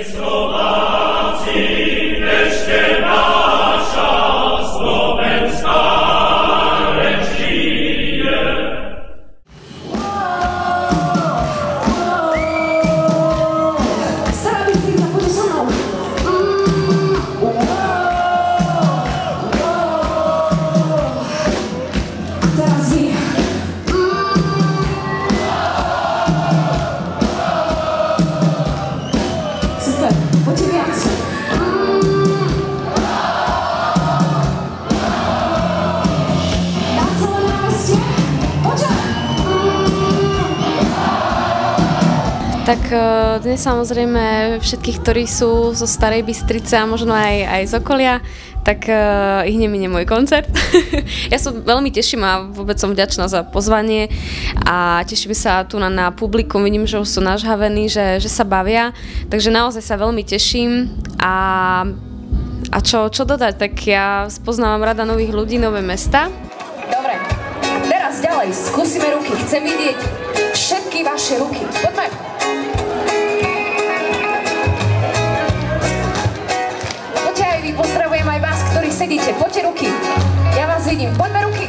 Tak dnes samozrejme všetkých, ktorí sú zo Starej Bystrice a možno aj z okolia, tak ich nemine môj koncert. Ja sa veľmi teším a vôbec som vďačná za pozvanie a teším sa tu na publikum, vidím, že už sú nažhavení, že sa bavia, takže naozaj sa veľmi teším a čo dodať, tak ja spoznávam rada nových ľudí, nové mesta. Dobre, teraz ďalej skúsime ruky, chcem vidieť všetky vaše ruky, poďme. Pozdravujem aj vás, ktorí sedíte. Poďte ruky. Ja vás vidím. Poďme ruky.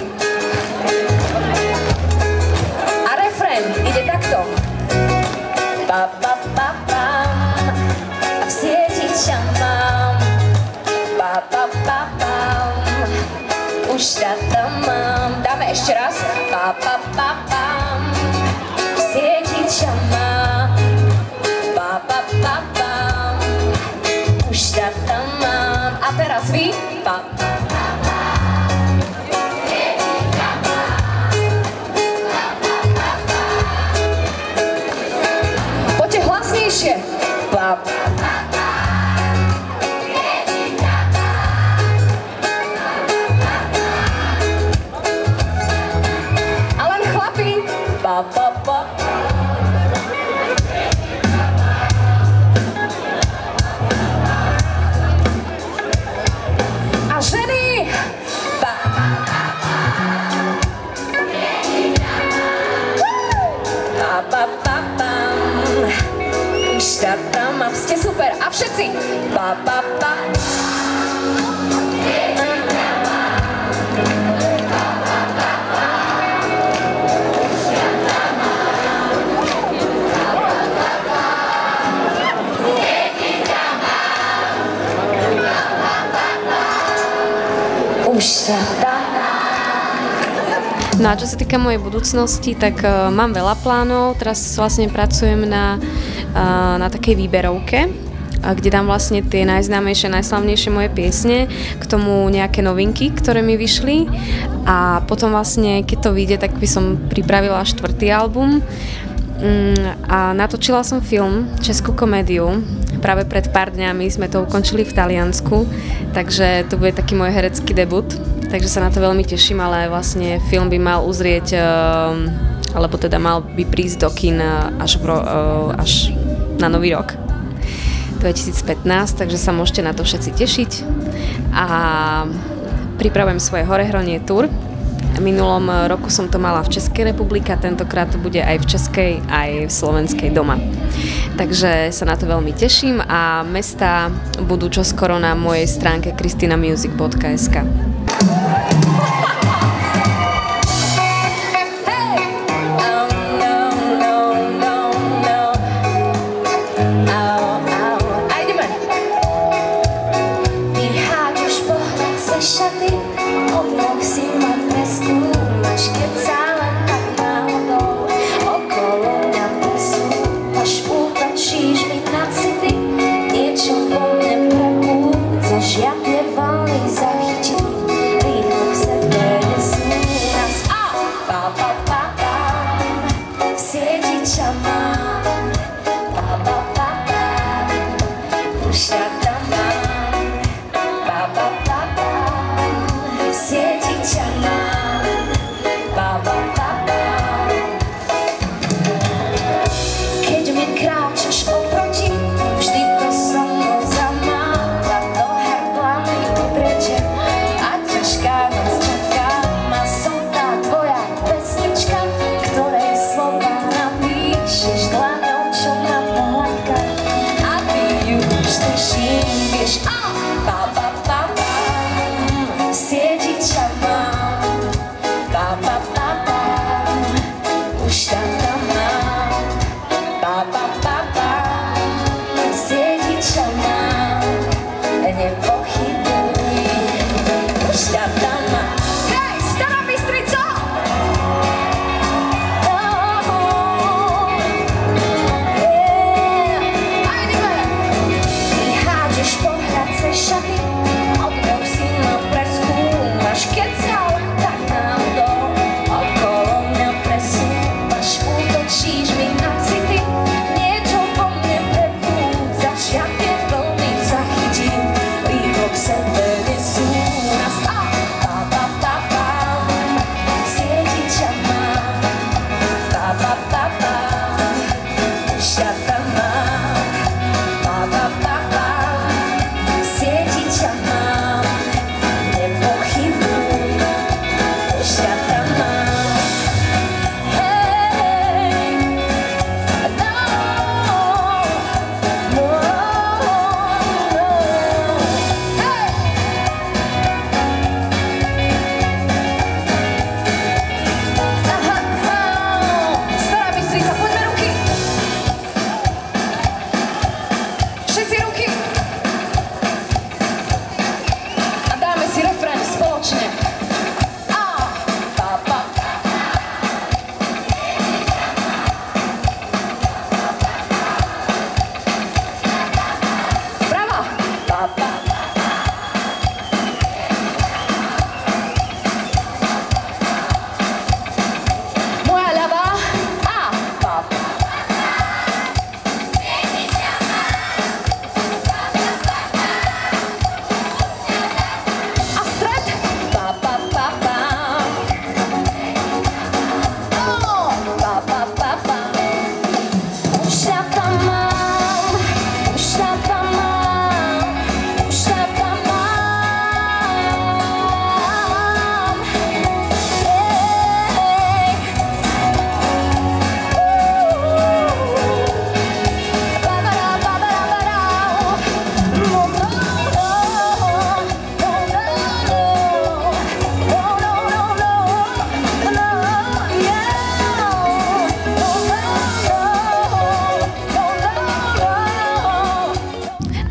A refrén ide takto. Pa, pa, pa, pam. A v sieti ťa mám. Pa, pa, pa, pam. Už ťa tam mám. Dáme ešte raz. Pa, pa, pa, pam. V sieti ťa mám. Pa, pa, pa, pam. Už ťa tam mám. A teraz vy, pa. Poďte hlasnejšie. Pa. A len chlapi. Pa, pa, pa. Ženy! Pa. Pa, pa, pa, pam. Už ťa tam mám, ste super. A všetci! Pa, pa, pa. No a čo sa týka mojej budúcnosti, tak mám veľa plánov. Teraz vlastne pracujem na takej výberovke, kde dám vlastne tie najznámejšie, najslavnejšie moje piesne, k tomu nejaké novinky, ktoré mi vyšli a potom vlastne, keď to vyjde, tak by som pripravila 4. album a natočila som film, českú komédiu. Práve pred pár dňami sme to ukončili v Taliansku, takže to bude taký môj herecký debut, takže sa na to veľmi teším, ale vlastne film by mal uzrieť, alebo teda mal by prísť do kín až na Nový rok 2015, takže sa môžete na to všetci tešiť a pripravujem svoje Horehronie tour. Minulom roku som to mala v Českej republike a tentokrát to bude aj v Českej, aj v Slovenskej doma. Takže sa na to veľmi teším a mestá budú čoskoro na mojej stránke kristinamusic.sk. Ja tie vlny zachytím, rýchlo sa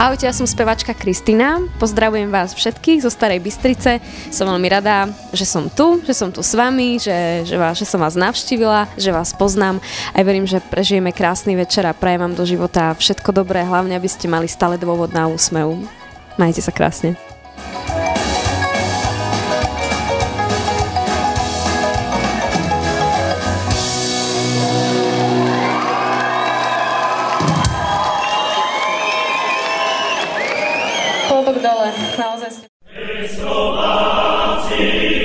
Ahojte, ja som spevačka Kristina. Pozdravujem vás všetkých zo Starej Bystrice. Som veľmi rada, že som tu s vami, že som vás navštívila, že vás poznám. Aj verím, že prežijeme krásny večer a prajem vám do života všetko dobré, hlavne aby ste mali stále dôvod na úsmev. Majte sa krásne. Klobok dole, naozaj ste...